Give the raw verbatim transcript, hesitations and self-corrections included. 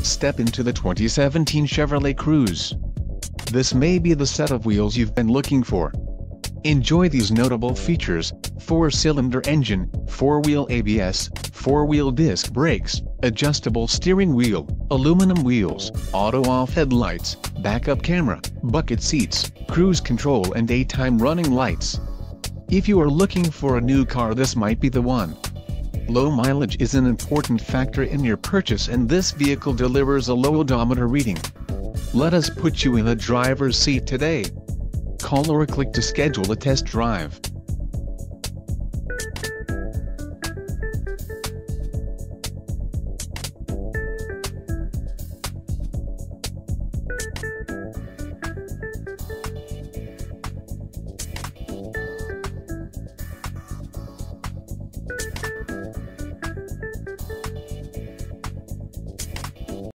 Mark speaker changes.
Speaker 1: Step into the twenty seventeen Chevrolet Cruze. This may be the set of wheels you've been looking for. Enjoy these notable features: four-cylinder engine, four-wheel A B S, four-wheel disc brakes, adjustable steering wheel, aluminum wheels, auto-off headlights, backup camera, bucket seats, cruise control and daytime running lights. If you are looking for a new car, this might be the one. Low mileage is an important factor in your purchase, and this vehicle delivers a low odometer reading. Let us put you in the driver's seat today. Call or click to schedule a test drive.